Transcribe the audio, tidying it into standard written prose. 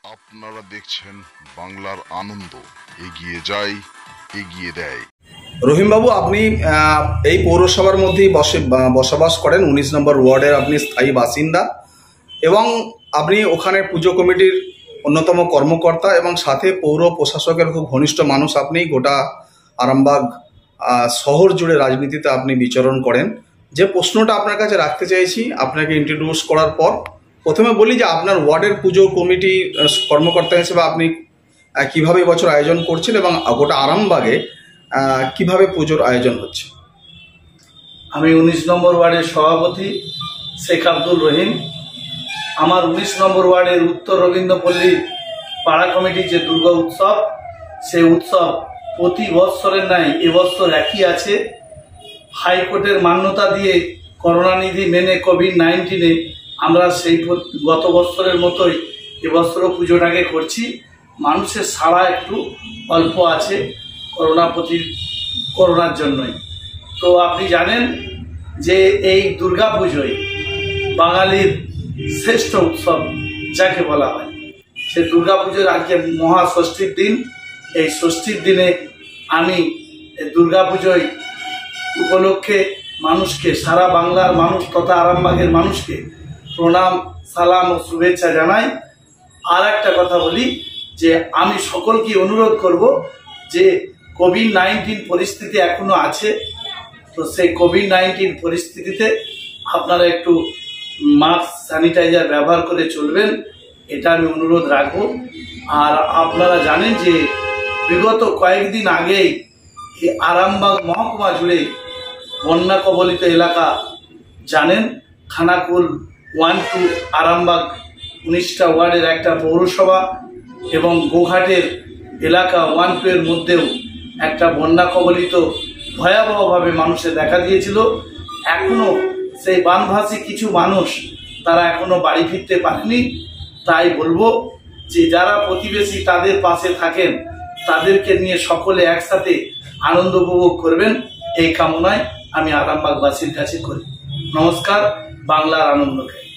আপনারা দেখছেন বাংলার আনন্দ, এগিয়ে যায়, এগিয়ে দেয়। রহিম বাবু, আপনি এই পৌরসভার মধ্যেই বসবাস করেন, 19 নম্বর ওয়ার্ডের আপনি স্থায়ী বাসিন্দা এবং আপনি ওখানে পুজো কমিটির অন্যতম কর্মকর্তা এবং সাথে পৌর প্রশাসকের খুব ঘনিষ্ঠ মানুষ। আপনি গোটা আরামবাগ শহর জুড়ে রাজনীতিতে আপনি বিচরণ করেন। যে প্রশ্নটা আপনার কাছে রাখতে চাইছি আপনাকে ইন্ট্রোডিউস করার পর, প্রথমে বলি যে আপনার ওয়ার্ডের পুজো কমিটি কর্মকর্তা হিসেবে আপনি কিভাবে এবছর আয়োজন করছেন এবং গোটা আরামবাগে কিভাবে পুজোর আয়োজন হচ্ছে। আমি 19 নম্বর ওয়ার্ডের সভাপতি শেখ আব্দুল রহিম। আমার 19 নম্বর ওয়ার্ডের উত্তর রবীন্দ্রপল্লী পাড়া কমিটির যে দুর্গা উৎসব, সেই উৎসব প্রতি বৎসরের ন্যায় এবছর একই আছে। হাইকোর্টের মান্যতা দিয়ে করোনা নিধি মেনে কোভিড-19-এ আমরা সেই গত বছরের মতোই এবছরও পুজোটাকে করছি। মানুষের সাড়া একটু অল্প আছে করোনার জন্যই। তো আপনি জানেন যে এই দুর্গা পুজোয় বাঙালির শ্রেষ্ঠ উৎসব যাকে বলা হয়, সে দুর্গা পুজোর আজকে মহাষষ্ঠীর দিন। এই ষষ্ঠীর দিনে আমি দুর্গা পুজোয় উপলক্ষে মানুষকে, সারা বাংলার মানুষ তথা আরামবাগের মানুষকে প্রণাম, সালাম ও শুভেচ্ছা জানাই। আর একটা কথা বলি যে আমি সকলকে অনুরোধ করব যে কোভিড-19 পরিস্থিতি এখনো আছে, তো সেই কোভিড-19 পরিস্থিতিতে আপনারা একটু মাস্ক, স্যানিটাইজার ব্যবহার করে চলবেন, এটা আমি অনুরোধ রাখবো। আর আপনারা জানেন যে বিগত কয়েকদিন আগেই এই আরামবাগ মহকুমা জুড়ে বন্যা কবলিত এলাকা জানেন, খানাকুল 1-2 আরামবাগ 19টা ওয়ার্ডের একটা পৌরসভা এবং গোঘাটের এলাকা 1-2 এর মধ্যেও একটা বন্যা কবলিত ভয়াবহভাবে মানুষের দেখা দিয়েছিল। এখনো সেই বানভাসী কিছু মানুষ তারা এখনো বাড়ি ফিরতে পারেনি। তাই বলবো যে যারা প্রতিবেশী তাদের পাশে থাকেন, তাদেরকে নিয়ে সকলে একসাথে আনন্দ উপভোগ করবেন, এই কামনায় আমি আরামবাগবাসীর কাছে করি। নমস্কার, বাংলার আনন্দকে।